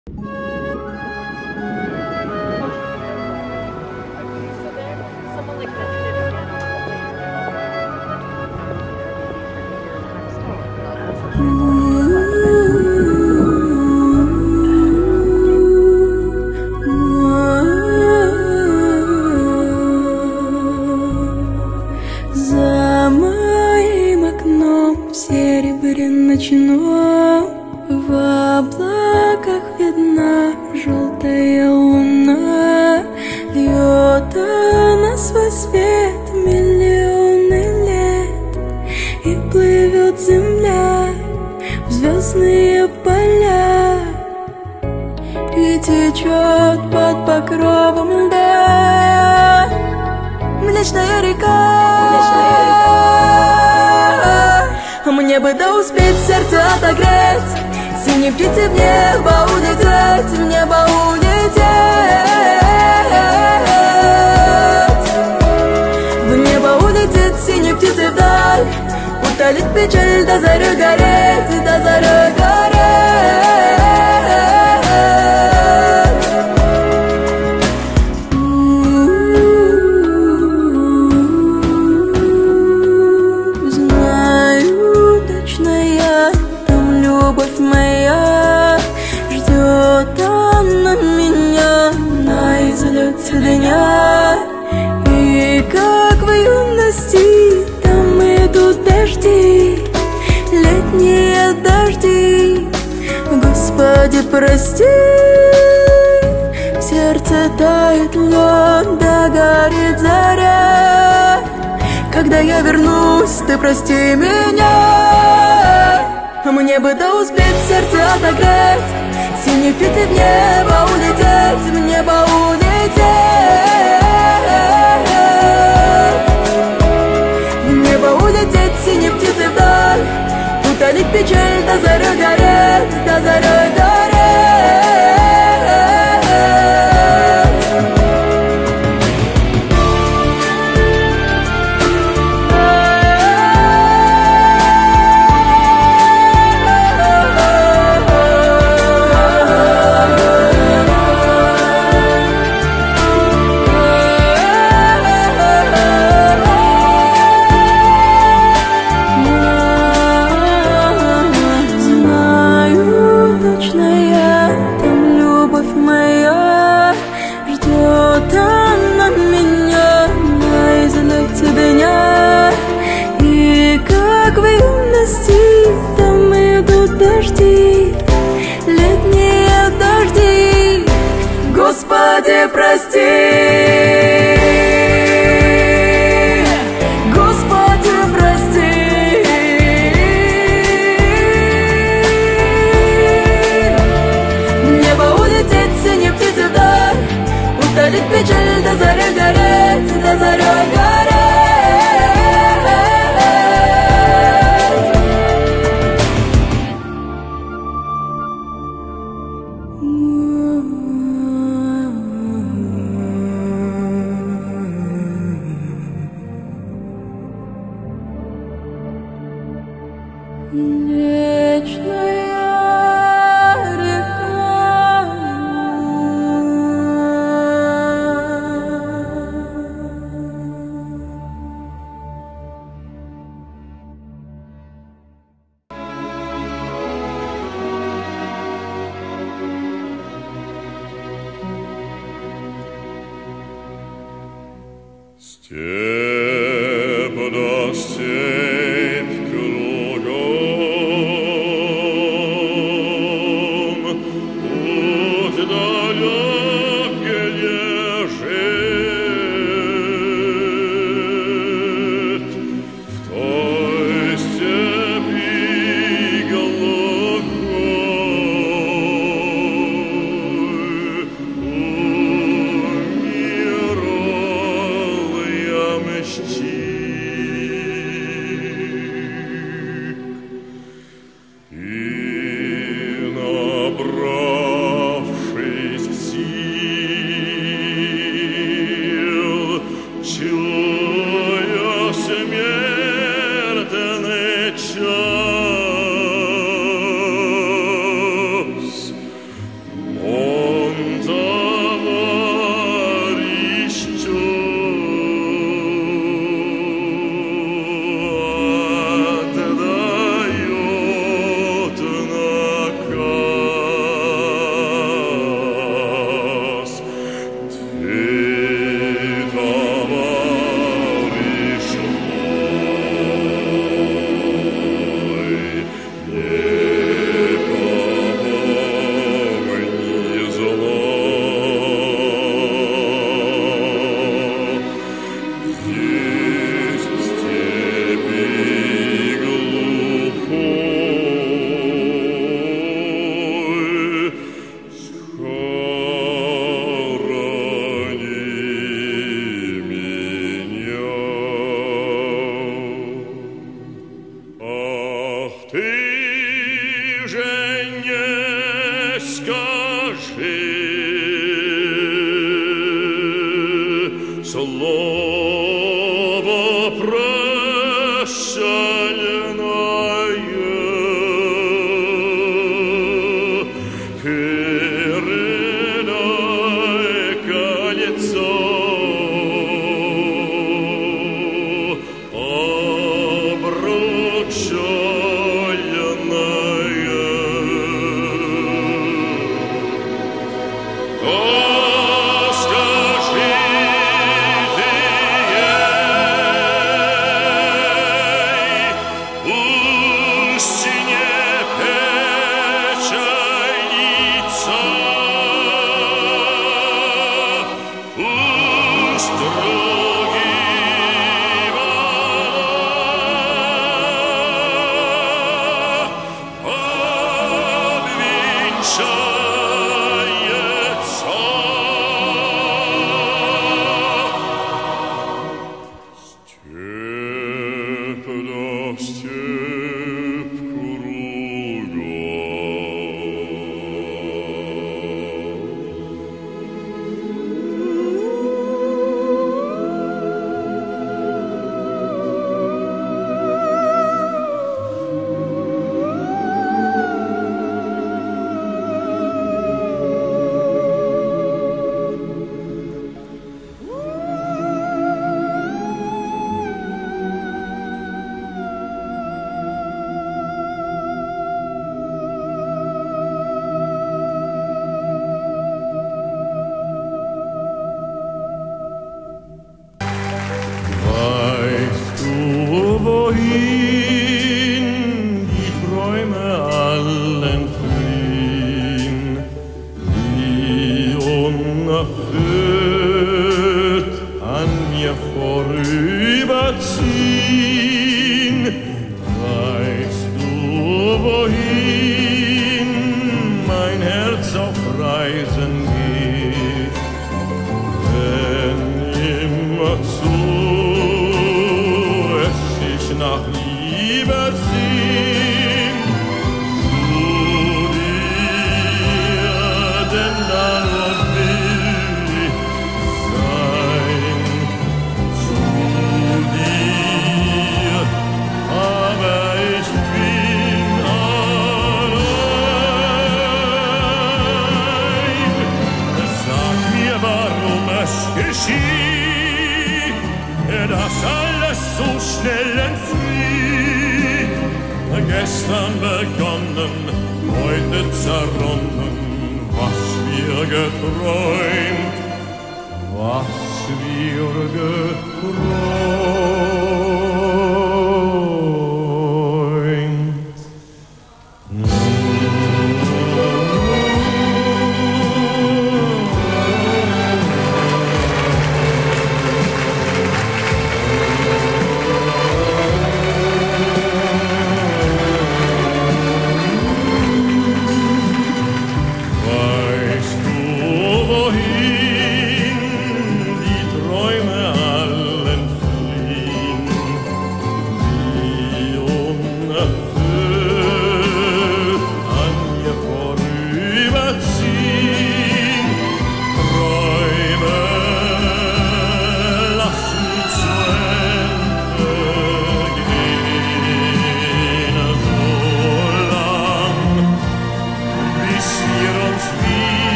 За моим окном серебряным ночном в облаках видна желтая луна. Льет она свой свет миллионы лет, и плывет земля в звездные поля, и течет под покровом льда Млечная река. Мне бы да успеть сердце отогреть, синей птице в небо улететь, в небо улететь, в небо улететь, синей птице вдаль, утолить печаль, до зарю гореть, до зарю гореть. Любовь моя, ждет она меня на излете дня. И как в юности там идут дожди, летние дожди. Господи, прости, в сердце тает лед, да горит заря. Когда я вернусь, ты прости меня. Мне бы да успеть сердце отогреть, синей птицей в небо улететь, в небо улететь, в небо улететь, синей птицей вдаль, утолить печаль, до зарю гореть, до зарю гореть. Там идут дожди, летние дожди. Господи, прости, Господи, прости. В небо улететь, синей птице вдаль, утолить печаль, до зарю гореть, до зарю гореть. Степь да степь кругом, путь далек лежит, в той степи глухой умирал я. скажи слово прощальное, передай кольцо wohin die Träume allen fliehen, die unerfüllt an mir vorüberziehen. Weißt du, wohin mein Herz auf Reisen geht, wenn immerzu nach Liebe sehnt, zu dir, denn dann will ich sein, zu dir, aber ich bin allein. Sag mir, warum es geschieht, dass alles so schnell entflieht. Gestern begonnen, heute zerronnen, was wir geträumt, was wir geträumt.